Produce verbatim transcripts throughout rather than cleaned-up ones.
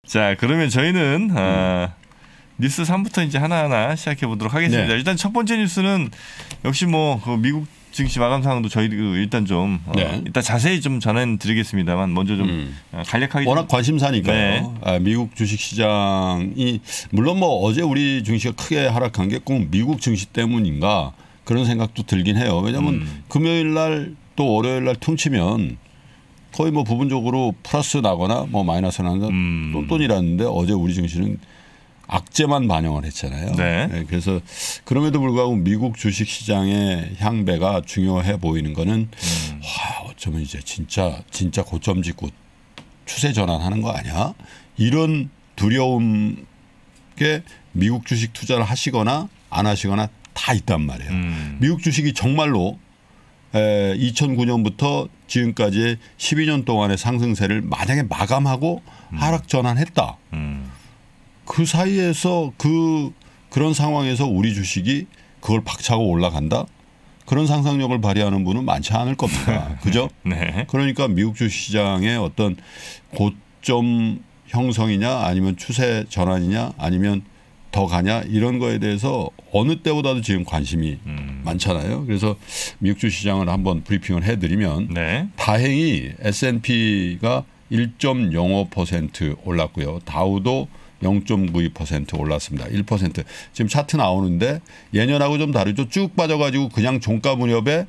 자, 그러면 저희는 음. 어, 뉴스 삼부터 이제 하나하나 시작해 보도록 하겠습니다. 네. 일단 첫 번째 뉴스는 역시 뭐 그 미국 증시 마감 상황도 저희 일단 좀 네. 어, 일단 자세히 좀 전해드리겠습니다만 먼저 좀 음. 간략하게 워낙 관심사니까요. 네. 아, 미국 주식시장이 물론 뭐 어제 우리 증시가 크게 하락한 게 꼭 미국 증시 때문인가 그런 생각도 들긴 해요. 왜냐하면 음. 금요일 날 또 월요일 날 퉁치면 거의 뭐 부분적으로 플러스 나거나 뭐 마이너스 나거나 음. 똔똔이라는데 어제 우리 증시는 악재만 반영을 했잖아요. 네. 네, 그래서 그럼에도 불구하고 미국 주식시장의 향배가 중요해 보이는 거는 음. 와, 어쩌면 이제 진짜 진짜 고점 찍고 추세 전환하는 거 아니야? 이런 두려움 게 미국 주식 투자를 하시거나 안 하시거나 다 있단 말이에요. 음. 미국 주식이 정말로 에, 이천구 년부터 지금까지 십이 년 동안의 상승세를 만약에 마감하고 음. 하락 전환했다. 음. 그 사이에서 그 그런 상황에서 우리 주식이 그걸 박차고 올라간다. 그런 상상력을 발휘하는 분은 많지 않을 겁니다. 그죠? 네. 그러니까 미국 주식시장의 어떤 고점 형성이냐 아니면 추세 전환이냐 아니면 더 가냐 이런 거에 대해서 어느 때보다도 지금 관심이 음. 많잖아요. 그래서 미국 주시장을 한번 브리핑을 해드리면 네. 다행히 에스 앤 피가 일 점 영오 퍼센트 올랐고요. 다우도 영 점 구이 퍼센트 올랐습니다. 일 퍼센트. 지금 차트 나오는데 예년하고 좀 다르죠. 쭉 빠져가지고 그냥 종가 무렵에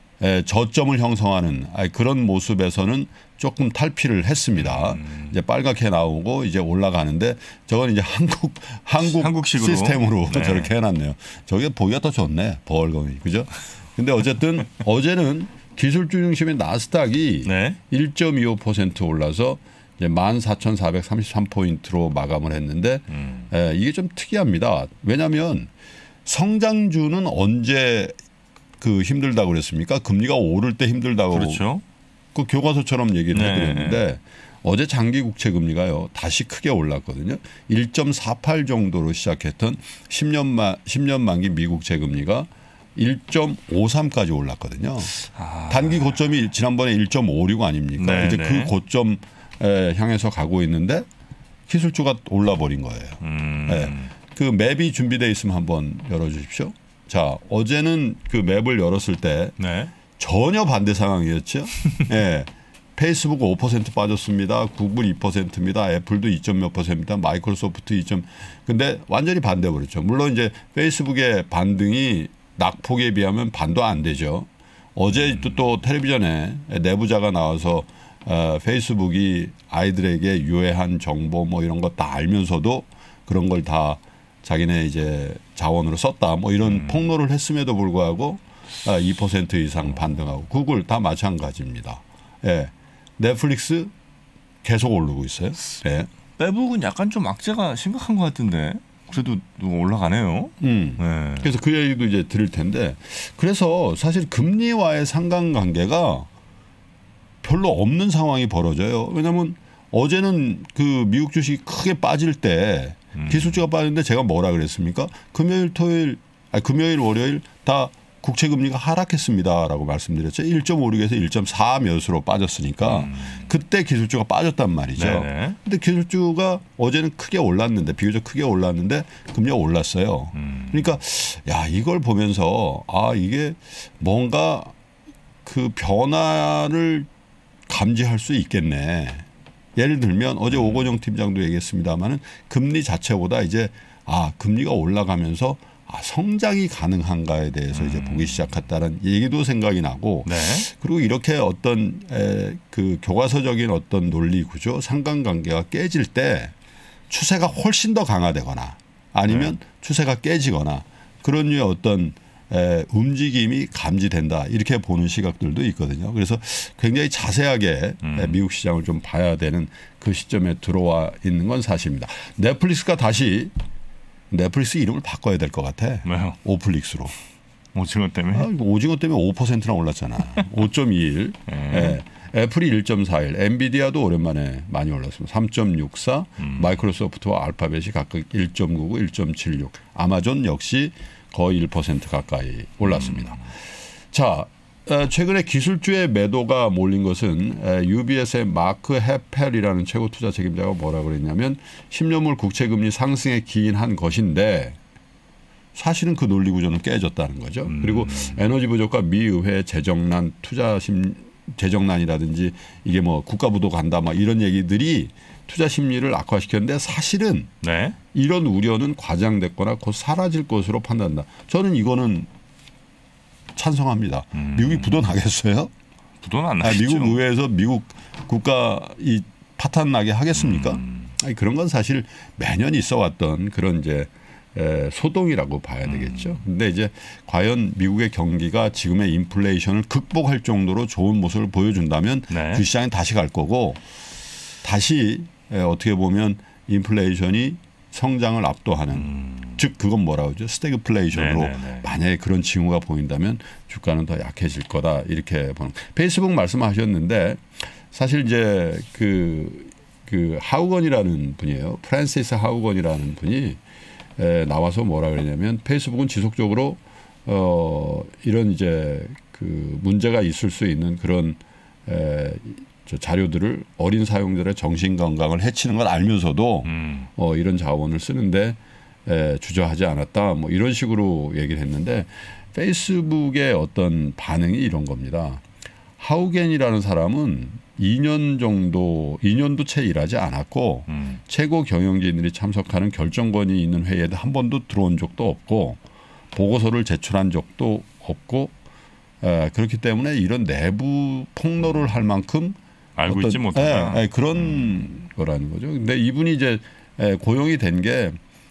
저점을 형성하는 그런 모습에서는 조금 탈피를 했습니다. 음. 이제 빨갛게 나오고 이제 올라가는데 저건 이제 한국 한국 한국식으로. 시스템으로 네. 저렇게 해놨네요. 저게 보기가 더 좋네. 버얼검이 그죠? 근데 어쨌든 어제는 기술주 중심의 나스닥이 네. 일 점 이오 퍼센트 올라서 이제 만 사천사백삼십삼 포인트로 마감을 했는데 음. 에, 이게 좀 특이합니다. 왜냐하면 성장주는 언제 그 힘들다고 그랬습니까? 금리가 오를 때 힘들다고. 그렇죠. 그 교과서처럼 얘기를 네. 해드렸는데 어제 장기 국채 금리가요 다시 크게 올랐거든요. 일 점 사팔 정도로 시작했던 십 년 만 십 년 만기 미국 채금리가 일 점 오삼까지 올랐거든요. 아. 단기 고점이 지난번에 일 점 오육 아닙니까? 네, 이제 네. 그 고점에 향해서 가고 있는데 기술주가 올라버린 거예요. 음. 네. 그 맵이 준비되어 있으면 한번 열어주십시오. 자, 어제는 그 맵을 열었을 때 네. 전혀 반대 상황이었죠. 네. 페이스북 오 퍼센트 빠졌습니다. 구글 이 퍼센트입니다. 애플도 이 점 몇 퍼센트입니다. 마이크로소프트 이 점. 근데 완전히 반대 버렸죠. 물론 이제 페이스북의 반등이 낙폭에 비하면 반도 안 되죠. 어제 음. 또, 또 텔레비전에 내부자가 나와서 어, 페이스북이 아이들에게 유해한 정보 뭐 이런 거 다 알면서도 그런 걸 다 자기네 이제 자원으로 썼다 뭐 이런 음. 폭로를 했음에도 불구하고 이 퍼센트 이상 반등하고 구글 다 마찬가지입니다. 예. 넷플릭스 계속 오르고 있어요. 예. 페북은 약간 좀 악재가 심각한 것 같은데 그래도 올라가네요. 음. 네. 그래서 그 얘기도 이제 드릴 텐데 그래서 사실 금리와의 상관관계가 별로 없는 상황이 벌어져요. 왜냐하면 어제는 그 미국 주식이 크게 빠질 때 음. 기술주가 빠졌는데 제가 뭐라 그랬습니까? 금요일, 토요일, 아니 금요일, 월요일 다 국채 금리가 하락했습니다라고 말씀드렸죠. 일 점 오육에서 일 점 사 몇으로 빠졌으니까 음. 그때 기술주가 빠졌단 말이죠. 그런데 기술주가 어제는 크게 올랐는데 비교적 크게 올랐는데 금리가 올랐어요. 음. 그러니까 야 이걸 보면서 아 이게 뭔가 그 변화를 감지할 수 있겠네. 예를 들면 어제 오건영 팀장도 얘기했습니다마는 금리 자체보다 이제 아 금리가 올라가면서 아, 성장이 가능한가에 대해서 음. 이제 보기 시작했다는 얘기도 생각이 나고 네. 그리고 이렇게 어떤 에, 그 교과서적인 어떤 논리 구조 상관관계가 깨질 때 추세가 훨씬 더 강화되거나 아니면 네. 추세가 깨지거나 그런 류의 어떤 에, 움직임이 감지된다 이렇게 보는 시각들도 있거든요. 그래서 굉장히 자세하게 음. 미국 시장을 좀 봐야 되는 그 시점에 들어와 있는 건 사실입니다. 넷플릭스가 다시 넷플릭스 이름을 바꿔야 될 것 같아. 왜요? 오플릭스로. 오징어 때문에? 아, 오징어 때문에 오 퍼센트나 올랐잖아. 오 점 이일. 네. 네. 애플이 일 점 사일. 엔비디아도 오랜만에 많이 올랐습니다. 삼 점 육사. 음. 마이크로소프트와 알파벳이 각각 일 점 구구, 일 점 칠육. 아마존 역시 거의 일 퍼센트 가까이 올랐습니다. 음. 자, 최근에 기술주의 매도가 몰린 것은 유비에스의 마크 헤펠이라는 최고 투자 책임자가 뭐라 그랬냐면 십 년물 국채금리 상승에 기인한 것인데 사실은 그 논리 구조는 깨졌다는 거죠. 음. 그리고 에너지 부족과 미의회 재정난, 투자 심 재정난이라든지 이게 뭐 국가 부도 간다 막 이런 얘기들이 투자 심리를 악화시켰는데 사실은 네. 이런 우려는 과장됐거나 곧 사라질 것으로 판단한다. 저는 이거는 찬성합니다. 음. 미국이 부도 나겠어요? 부도는 안 나겠죠. 아, 미국 의회에서 미국 국가 이 파탄 나게 하겠습니까? 음. 아니, 그런 건 사실 매년 있어 왔던 그런 이제 에, 소동이라고 봐야 되겠죠. 근데 이제 과연 미국의 경기가 지금의 인플레이션을 극복할 정도로 좋은 모습을 보여준다면 네. 주시장에 다시 갈 거고 다시 에, 어떻게 보면 인플레이션이 성장을 압도하는 음. 즉 그건 뭐라고 하죠? 스태그플레이션으로 네네네. 만약에 그런 징후가 보인다면 주가는 더 약해질 거다 이렇게 보는. 페이스북 말씀하셨는데 사실 이제 그, 그 하우건이라는 분이에요. 프랜시스 하우건이라는 분이 에, 나와서 뭐라 그러냐면 페이스북은 지속적으로 어, 이런 이제 그 문제가 있을 수 있는 그런 에, 저 자료들을 어린 사용자들의 정신 건강을 해치는 걸 알면서도 음. 어, 이런 자원을 쓰는데 에, 주저하지 않았다. 뭐 이런 식으로 얘기를 했는데 페이스북의 어떤 반응이 이런 겁니다. 하우겐이라는 사람은 이 년 정도, 이 년도 채 일하지 않았고 음. 최고 경영진들이 참석하는 결정권이 있는 회의에 한 번도 들어온 적도 없고 보고서를 제출한 적도 없고 에, 그렇기 때문에 이런 내부 폭로를 할 만큼 알고 어떤, 있지 못하다. 예, 예, 그런 음. 거라는 거죠. 근데 이분이 이제 고용이 된 게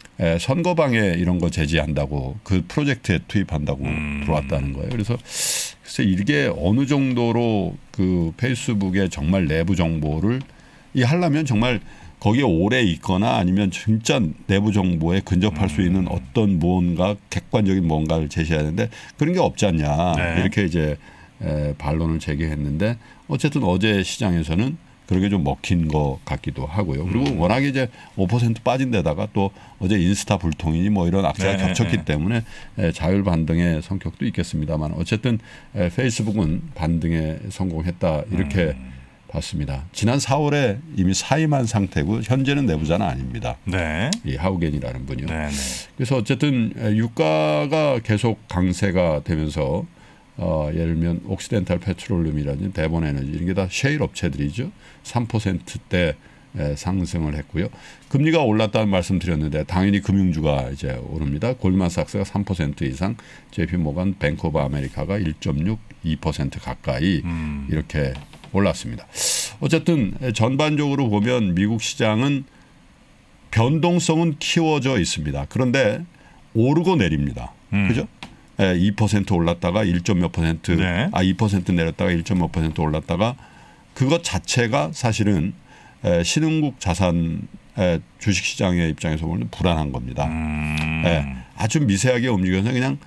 선거방해 이런 거 제지한다고 그 프로젝트에 투입한다고 음. 들어왔다는 거예요. 그래서 글쎄 이게 어느 정도로 그 페이스북의 정말 내부 정보를 이 하려면 정말 거기에 오래 있거나 아니면 진짜 내부 정보에 근접할 음. 수 있는 어떤 뭔가 객관적인 뭔가를 제시해야 되는데 그런 게 없지 않냐. 네. 이렇게 이제 에, 반론을 제기했는데 어쨌든 어제 시장에서는 그렇게 좀 먹힌 것 같기도 하고요. 그리고 음. 워낙에 이제 오 퍼센트 빠진 데다가 또 어제 인스타 불통이니 뭐 이런 악재가 네. 겹쳤기 때문에 에, 자율 반등의 성격도 있겠습니다만 어쨌든 에, 페이스북은 반등에 성공했다 이렇게 음. 봤습니다. 지난 사월에 이미 사임한 상태고 현재는 내부자는 아닙니다. 네. 이 하우겐이라는 분이요. 네, 네. 그래서 어쨌든 유가가 계속 강세가 되면서 어, 예를 들면 옥시덴탈 페트롤륨이라든지 대본에너지 이런 게 다 셰일 업체들이죠. 삼 퍼센트대 상승을 했고요. 금리가 올랐다는 말씀 드렸는데 당연히 금융주가 이제 오릅니다. 골드만삭스가 삼 퍼센트 이상, 제이피모간, 뱅크 오브 아메리카가 일 점 육, 이 퍼센트 가까이 음. 이렇게 올랐습니다. 어쨌든 전반적으로 보면 미국 시장은 변동성은 키워져 있습니다. 그런데 오르고 내립니다. 음. 그죠? 이 퍼센트 올랐다가 일 점 몇 퍼센트, 네. 아 이 퍼센트 내렸다가 일 점 몇 퍼센트 올랐다가 그것 자체가 사실은 신흥국 자산 주식시장의 입장에서 보면 불안한 겁니다. 음. 아주 미세하게 움직여서 그냥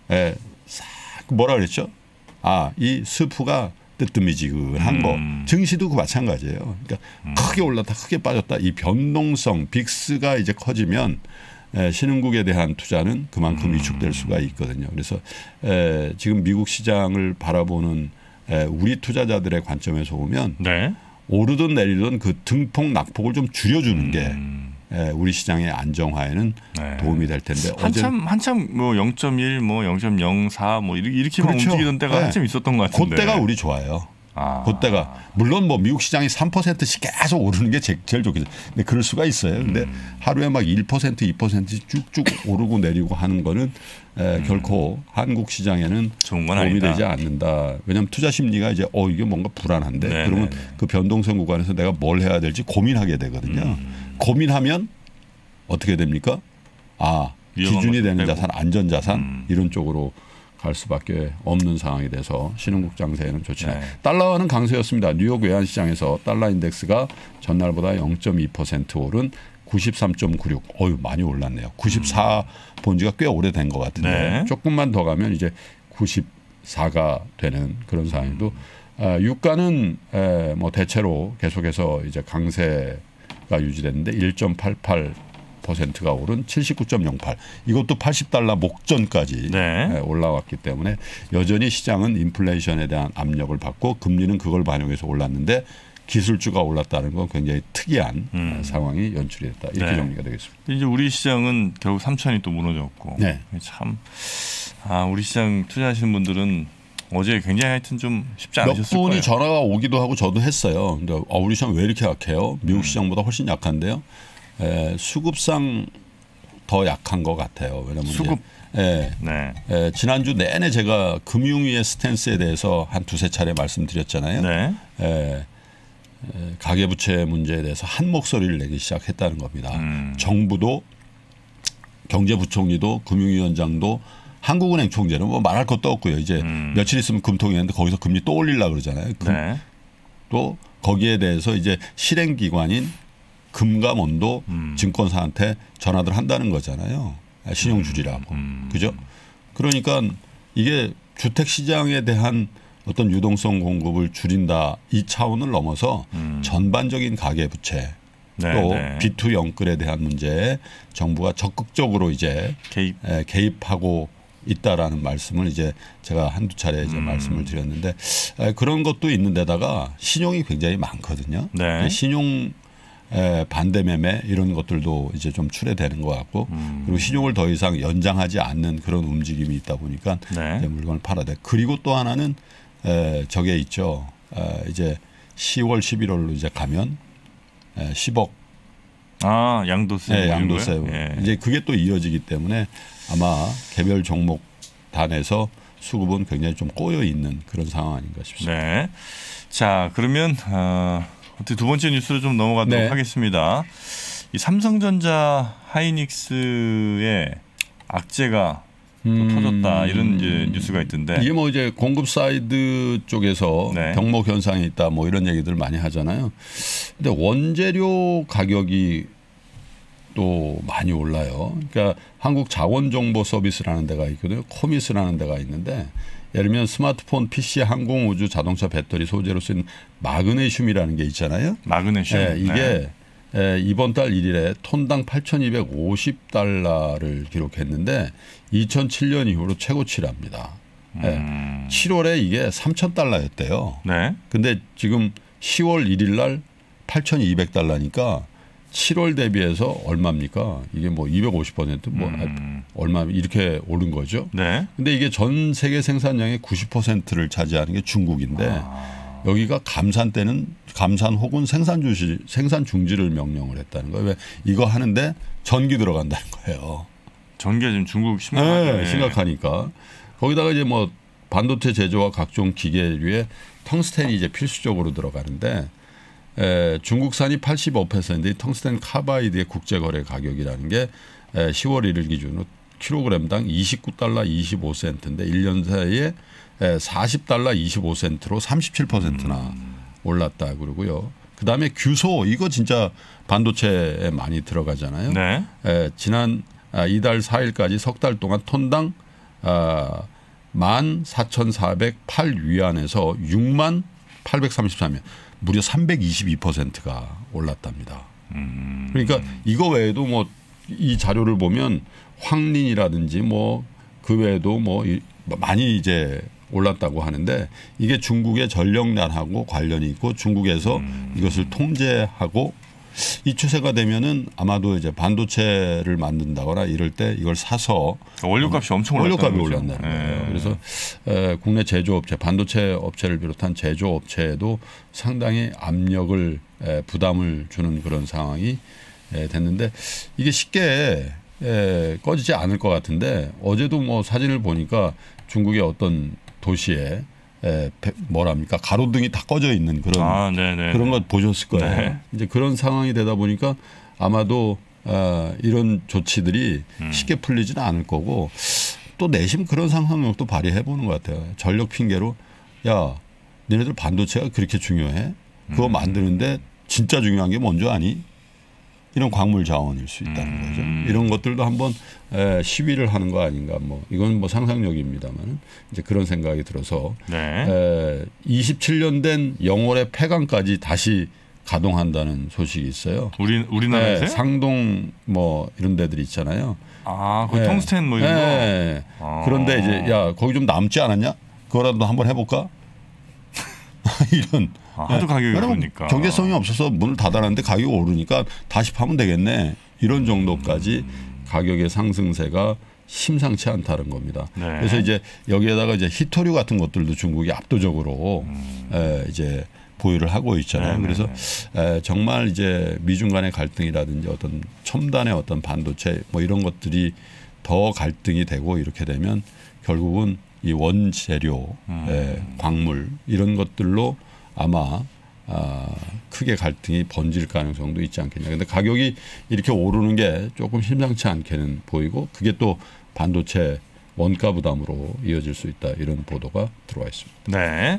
뭐라 그랬죠? 아, 이 스프가 뜨뜻미지근한 음. 거. 증시도 그 마찬가지예요. 그러니까 음. 크게 올랐다 크게 빠졌다. 이 변동성 빅스가 이제 커지면 신흥국에 대한 투자는 그만큼 음. 위축될 수가 있거든요. 그래서 에, 지금 미국 시장을 바라보는 에, 우리 투자자들의 관점에서 보면 네. 오르든 내리든 그 등폭 낙폭을 좀 줄여주는 게 음. 에, 우리 시장의 안정화에는 네. 도움이 될 텐데 한참 한참 뭐 영 점 일, 뭐 영 점 영사 뭐 이렇게만 그렇죠. 움직이던 때가 네. 한참 있었던 것 같은데. 그때가 우리 좋아요. 아. 그때가 물론 뭐 미국 시장이 삼 퍼센트씩 계속 오르는 게 제일 좋겠죠. 근데 그럴 수가 있어요. 근데 음. 하루에 막 일 퍼센트, 이 퍼센트 쭉쭉 오르고 내리고 하는 거는 에, 음. 결코 한국 시장에는 도움이 아니다. 되지 않는다. 왜냐하면 투자 심리가 이제 어 이게 뭔가 불안한데 네네네. 그러면 그 변동성 구간에서 내가 뭘 해야 될지 고민하게 되거든요. 음. 고민하면 어떻게 됩니까? 아 기준이 되는 되고. 자산, 안전자산 음. 이런 쪽으로 갈 수밖에 없는 상황이 돼서 신흥국 장세에는 좋지 않아요. 네. 달러는 강세였습니다. 뉴욕 외환시장에서 달러 인덱스가 전날보다 영 점 이 퍼센트 오른 구십삼 점 구육. 어유 많이 올랐네요. 구십사 음. 본 지가 꽤 오래된 것 같은데 네. 조금만 더 가면 이제 구십사가 되는 그런 상황이고 음. 아, 유가는 에, 뭐 대체로 계속해서 이제 강세가 유지됐는데 일 점 팔팔 퍼센트가 오른 칠십구 점 영팔. 이것도 팔십 달러 목전까지 네. 올라왔기 때문에 여전히 시장은 인플레이션에 대한 압력을 받고 금리는 그걸 반영해서 올랐는데 기술주가 올랐다는 건 굉장히 특이한 음. 상황이 연출이 됐다. 이렇게 네. 정리가 되겠습니다. 이제 우리 시장은 결국 삼천이 또 무너졌고 네. 참 아, 우리 시장 투자하시는 분들은 어제 굉장히 하여튼 좀 쉽지 않으셨을 거예요. 몇 분이 전화가 오기도 하고 저도 했어요. 근데 아, 우리 시장 왜 이렇게 약해요? 미국 음. 시장보다 훨씬 약한데요. 에, 수급상 더 약한 것 같아요. 왜냐하면 수급. 예, 네. 예, 지난주 내내 제가 금융위의 스탠스에 대해서 한 두세 차례 말씀드렸잖아요. 네. 예, 가계부채 문제에 대해서 한 목소리를 내기 시작했다는 겁니다. 음. 정부도 경제부총리도 금융위원장도 한국은행 총재는 뭐 말할 것도 없고요. 이제 음. 며칠 있으면 금통위원회인데 거기서 금리 또 올리려고 그러잖아요. 금, 네. 또 거기에 대해서 이제 실행기관인 금감원도 음. 증권사한테 전화들 한다는 거잖아요. 신용줄이라고. 음. 그죠? 그러니까 이게 주택시장에 대한 어떤 유동성 공급을 줄인다 이 차원을 넘어서 음. 전반적인 가계부채 네, 또 네. 비 투 영끌에 대한 문제에 정부가 적극적으로 이제 개입. 에, 개입하고 있다라는 말씀을 이제 제가 한두 차례 이제 음. 말씀을 드렸는데 에, 그런 것도 있는데다가 신용이 굉장히 많거든요. 네. 신용 에, 반대 매매 이런 것들도 이제 좀 출해되는 것 같고 음. 그리고 신용을 더 이상 연장하지 않는 그런 움직임이 있다 보니까 네. 이제 물건을 팔아야 돼. 그리고 또 하나는 에, 저게 있죠. 에, 이제 시월, 십일월로 이제 가면 에, 십억. 아 양도세. 네, 양도세. 예. 이제 그게 또 이어지기 때문에 아마 개별 종목 단에서 수급은 굉장히 좀 꼬여 있는 그런 상황 아닌가 싶습니다. 네. 자 그러면 어, 두 번째 뉴스로 좀 넘어가도록 네. 하겠습니다. 이 삼성전자 하이닉스의 악재가 음. 터졌다 이런 이제 뉴스가 있던데 이게 뭐 이제 공급 사이드 쪽에서 네. 병목 현상이 있다 뭐 이런 얘기들 많이 하잖아요. 근데 원재료 가격이 또 많이 올라요. 그러니까 한국 자원정보서비스라는 데가 있거든요. 코미스라는 데가 있는데 예를 들면 스마트폰, 피씨, 항공, 우주, 자동차 배터리 소재로 쓰는 마그네슘이라는 게 있잖아요. 마그네슘. 네, 이게 네. 에, 이번 달 일 일에 톤당 팔천이백오십 달러를 기록했는데 이천칠 년 이후로 최고치랍니다. 음. 예, 칠월에 이게 삼천 달러였대요. 네. 근데 지금 시월 일 일 날 팔천이백 달러니까 칠월 대비해서 얼마입니까? 이게 뭐 이백오십 퍼센트 뭐 음. 얼마 이렇게 오른 거죠. 네. 근데 이게 전 세계 생산량의 구십 퍼센트를 차지하는 게 중국인데 아. 여기가 감산 때는 감산 혹은 생산 중지 생산 중지를 명령을 했다는 거예요. 왜 이거 하는데 전기 들어간다는 거예요. 전기가 지금 중국 심각하네. 네, 심각하니까 거기다가 이제 뭐 반도체 제조와 각종 기계류에 텅스텐이 이제 필수적으로 들어가는데 에, 중국산이 팔십오 퍼센트 텅스텐 카바이드의 국제거래 가격이라는 게 에, 시월 일 일 기준으로 킬로그램당 이십구 달러 이십오 센트인데 일 년 사이에 에, 사십 달러 이십오 센트로 삼십칠 퍼센트나 음. 올랐다 그러고요. 그다음에 규소 이거 진짜 반도체에 많이 들어가잖아요. 네. 에, 지난 아, 이달 사 일까지 석 달 동안 톤당 아, 만 사천사백팔 위안에서 육만 팔백삼십삼 위안 무려 삼백이십이 퍼센트가 올랐답니다. 음. 그러니까 이거 외에도 뭐 이 자료를 보면 황린이라든지 뭐 그 외에도 뭐 많이 이제 올랐다고 하는데 이게 중국의 전력난하고 관련이 있고 중국에서 음. 이것을 통제하고 이 추세가 되면은 아마도 이제 반도체를 만든다거나 이럴 때 이걸 사서 원료값이 엄청 원료값이 올랐다는 거예요. 네. 그래서 에, 국내 제조업체, 반도체 업체를 비롯한 제조업체에도 상당히 압력을 에, 부담을 주는 그런 상황이 에, 됐는데 이게 쉽게 에, 꺼지지 않을 것 같은데 어제도 뭐 사진을 보니까 중국의 어떤 도시에 에, 뭐랍니까 가로등이 다 꺼져 있는 그런 아, 그런 것 보셨을 거예요. 네. 이제 그런 상황이 되다 보니까 아마도 어, 이런 조치들이 음. 쉽게 풀리지는 않을 거고 또 내심 그런 상상력도 발휘해 보는 것 같아요. 전력 핑계로 야 너네들 반도체가 그렇게 중요해? 그거 음. 만드는데 진짜 중요한 게 뭔지 아니? 이런 광물 자원일 수 있다는 음. 거죠. 이런 것들도 한번 에, 시위를 하는 거 아닌가. 뭐 이건 뭐 상상력입니다만 이제 그런 생각이 들어서 네. 에, 이십칠 년 된 영월의 폐광까지 다시 가동한다는 소식이 있어요. 우리 우리나라에서 네, 상동 뭐 이런 데들 있잖아요. 아, 그 네. 텅스텐 뭐 이런 네. 거. 아. 그런데 이제 야 거기 좀 남지 않았냐? 그거라도 한번 해볼까? 이런. 아, 하도 가격이 오르니까. 경제성이 없어서 문을 닫아놨는데 가격이 오르니까 다시 파면 되겠네. 이런 정도까지 음. 가격의 상승세가 심상치 않다는 겁니다. 네. 그래서 이제 여기에다가 이제 히토류 같은 것들도 중국이 압도적으로 음. 에, 이제 보유를 하고 있잖아요. 네, 그래서 네. 에, 정말 이제 미중 간의 갈등이라든지 어떤 첨단의 어떤 반도체 뭐 이런 것들이 더 갈등이 되고 이렇게 되면 결국은 이 원재료, 음. 에, 광물 이런 것들로 아마 아, 크게 갈등이 번질 가능성도 있지 않겠냐. 그런데 가격이 이렇게 오르는 게 조금 심상치 않게는 보이고 그게 또 반도체 원가 부담으로 이어질 수 있다. 이런 보도가 들어와 있습니다. 네.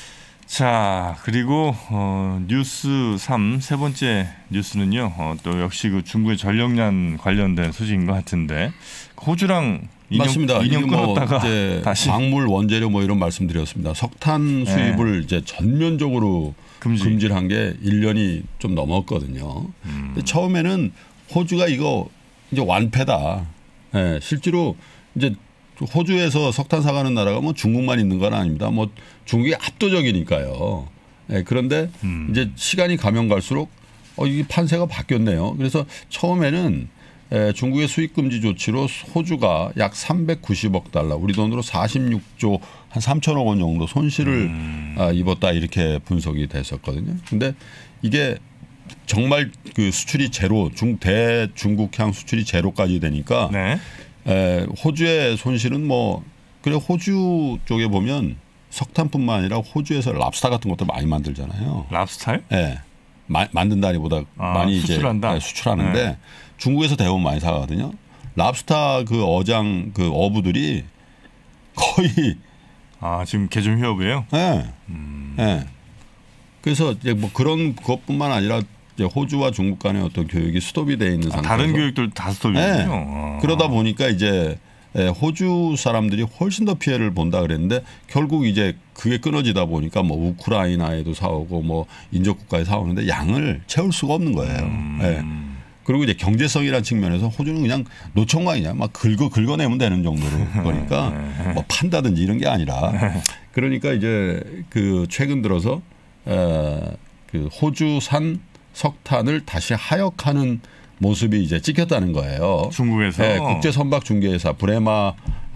자, 그리고 어, 뉴스 삼 세 번째 뉴스는요. 어, 또 역시 그 중국의 전력난 관련된 소식인 것 같은데 호주랑 인형, 맞습니다. 인형 끊었다가 뭐 이제 다시 광물 원재료 뭐 이런 말씀드렸습니다. 석탄 수입을 네. 이제 전면적으로 금지. 금지를 한 게 일 년이 좀 넘었거든요. 음. 근데 처음에는 호주가 이거 이제 완패다. 네, 실제로 이제 호주에서 석탄 사가는 나라가 뭐 중국만 있는 건 아닙니다. 뭐 중국이 압도적이니까요. 네, 그런데 음. 이제 시간이 가면 갈수록 어, 이게 판세가 바뀌었네요. 그래서 처음에는 에, 중국의 수입 금지 조치로 호주가 약 삼백구십억 달러, 우리 돈으로 사십육조 한 삼천억 원 정도 손실을 음. 아, 입었다 이렇게 분석이 됐었거든요. 근데 이게 정말 그 수출이 제로, 중 대중국향 수출이 제로까지 되니까 네. 에, 호주의 손실은 뭐 그래 호주 쪽에 보면 석탄뿐만 아니라 호주에서 랍스타 같은 것도 많이 만들잖아요. 랍스타요? 네, 마, 만든다기보다 아, 많이 수출한다. 이제 수출하는데. 네. 중국에서 대부분 많이 사거든요. 랍스타 그 어장 그 어부들이 거의 아 지금 개점 휴업이에요? 네. 음. 네. 그래서 이제 뭐 그런 것뿐만 아니라 이제 호주와 중국 간의 어떤 교육이 스톱이 돼 있는 상태에서 아, 다른 교육들 다 스톱이군요. 네. 아. 그러다 보니까 이제 호주 사람들이 훨씬 더 피해를 본다 그랬는데 결국 이제 그게 끊어지다 보니까 뭐 우크라이나에도 사오고 뭐 인접 국가에 사오는데 양을 채울 수가 없는 거예요. 음. 네. 그리고 이제 경제성이라는 측면에서 호주는 그냥 노총각이냐 막 긁어 긁어내면 되는 정도로 보니까 뭐 판다든지 이런 게 아니라 그러니까 이제 그 최근 들어서 에 그 호주산 석탄을 다시 하역하는 모습이 이제 찍혔다는 거예요. 중국에서 네, 국제 선박 중개회사 브레마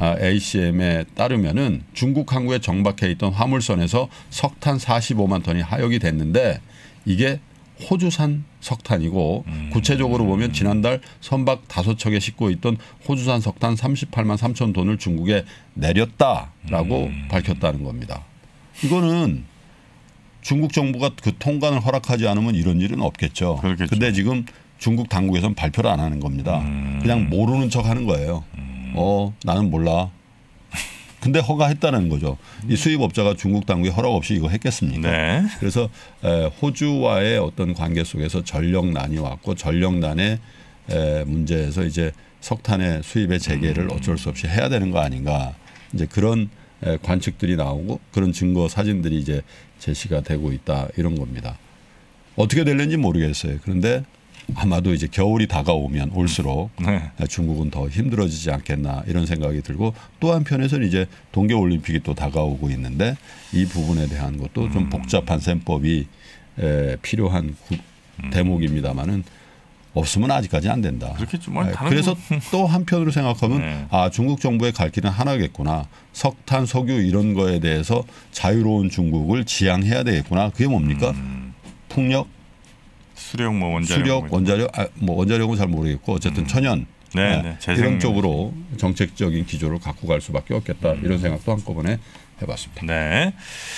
에이씨엠에 따르면은 중국 항구에 정박해 있던 화물선에서 석탄 사십오만 톤이 하역이 됐는데 이게 호주산 석탄이고 음. 구체적으로 보면 지난달 선박 다섯 척에 싣고 있던 호주산 석탄 삼십팔만 삼천 톤을 중국에 내렸다라고 음. 밝혔다는 겁니다. 이거는 중국 정부가 그 통관을 허락하지 않으면 이런 일은 없겠죠. 그런데 지금 중국 당국에서는 발표를 안 하는 겁니다. 음. 그냥 모르는 척 하는 거예요. 음. 어, 나는 몰라. 근데 허가했다는 거죠. 이 수입업자가 중국 당국이 허락 없이 이거 했겠습니까? 네. 그래서 호주와의 어떤 관계 속에서 전력난이 왔고 전력난의 문제에서 이제 석탄의 수입의 재개를 어쩔 수 없이 해야 되는 거 아닌가. 이제 그런 관측들이 나오고 그런 증거 사진들이 이제 제시가 되고 있다 이런 겁니다. 어떻게 될는지 모르겠어요. 그런데 아마도 이제 겨울이 다가오면 올수록 네. 중국은 더 힘들어지지 않겠나 이런 생각이 들고 또 한편에서는 이제 동계올림픽이 또 다가오고 있는데 이 부분에 대한 것도 좀 복잡한 셈법이 에, 필요한 구, 대목입니다만은 없으면 아직까지 안 된다. 그렇겠죠. 뭐 그래서 또 한편으로 생각하면 네. 아 중국 정부의 갈 길은 하나겠구나. 석탄, 석유 이런 거에 대해서 자유로운 중국을 지향해야 되겠구나. 그게 뭡니까? 음. 풍력. 수력 뭐 원자력 수력 원자력 아, 뭐 원자력은 잘 모르겠고 어쨌든 음. 천연 네, 네, 네. 이런 쪽으로 정책적인 기조를 갖고 갈 수밖에 없겠다 음. 이런 생각도 한꺼번에 해봤습니다. 네,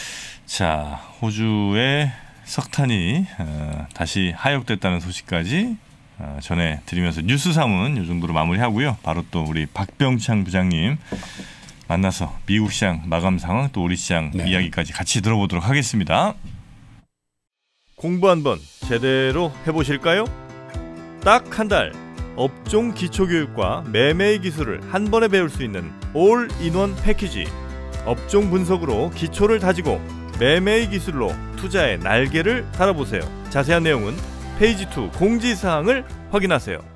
자 호주의 석탄이 어, 다시 하역됐다는 소식까지 어, 전해드리면서 뉴스 삼은 이 정도로 마무리하고요. 바로 또 우리 박병창 부장님 만나서 미국 시장 마감 상황 또 우리 시장 네. 이야기까지 같이 들어보도록 하겠습니다. 공부 한번 제대로 해보실까요? 딱 한 달 업종 기초교육과 매매의 기술을 한 번에 배울 수 있는 올인원 패키지. 업종 분석으로 기초를 다지고 매매의 기술로 투자의 날개를 달아보세요. 자세한 내용은 페이지 이 공지사항을 확인하세요.